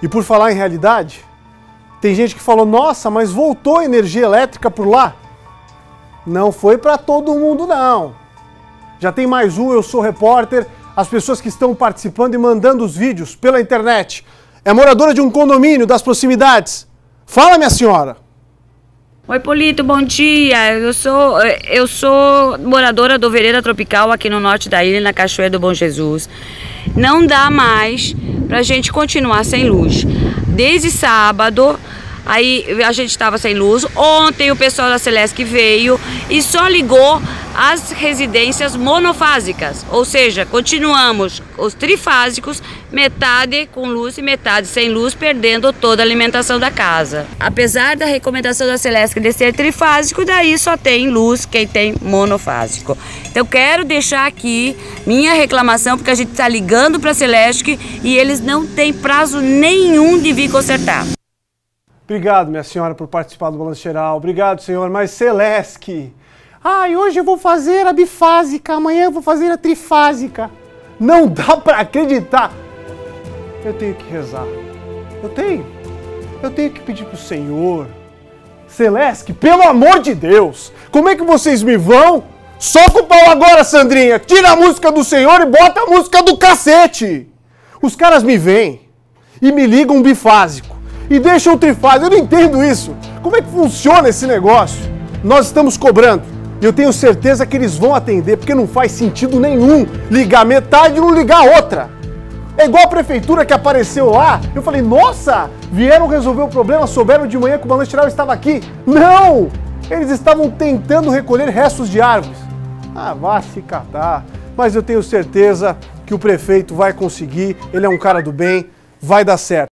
E por falar em realidade, tem gente que falou, nossa, mas voltou energia elétrica por lá? Não foi para todo mundo, não. Já tem mais um, eu sou repórter, as pessoas que estão participando e mandando os vídeos pela internet. É moradora de um condomínio das proximidades. Fala, minha senhora. Oi, Polito, bom dia. Eu sou moradora do Vereda Tropical aqui no norte da ilha, na Cachoeira do Bom Jesus. Não dá mais pra gente continuar sem luz. Desde sábado, aí a gente estava sem luz. Ontem o pessoal da Celesc veio e só ligou as residências monofásicas. Ou seja, continuamos os trifásicos, metade com luz e metade sem luz, perdendo toda a alimentação da casa. Apesar da recomendação da Celesc de ser trifásico, daí só tem luz quem tem monofásico. Então quero deixar aqui minha reclamação, porque a gente está ligando para a Celesc e eles não têm prazo nenhum de vir consertar. Obrigado, minha senhora, por participar do Balanço Geral. Obrigado, senhor. Mas Celesc... Ai, hoje eu vou fazer a bifásica, amanhã eu vou fazer a trifásica. Não dá pra acreditar. Eu tenho que rezar. Eu tenho que pedir pro Senhor. Celesc, pelo amor de Deus, como é que vocês me vão? Soca o pau agora, Sandrinha. Tira a música do Senhor e bota a música do cacete. Os caras me vêm e me ligam bifásico e deixam o trifásico. Eu não entendo isso. Como é que funciona esse negócio? Nós estamos cobrando. E eu tenho certeza que eles vão atender, porque não faz sentido nenhum ligar metade e não ligar a outra. É igual a prefeitura que apareceu lá. Eu falei, nossa, vieram resolver o problema, souberam de manhã que o Balanço Geral estava aqui. Não! Eles estavam tentando recolher restos de árvores. Ah, vá se catar. Mas eu tenho certeza que o prefeito vai conseguir, ele é um cara do bem, vai dar certo.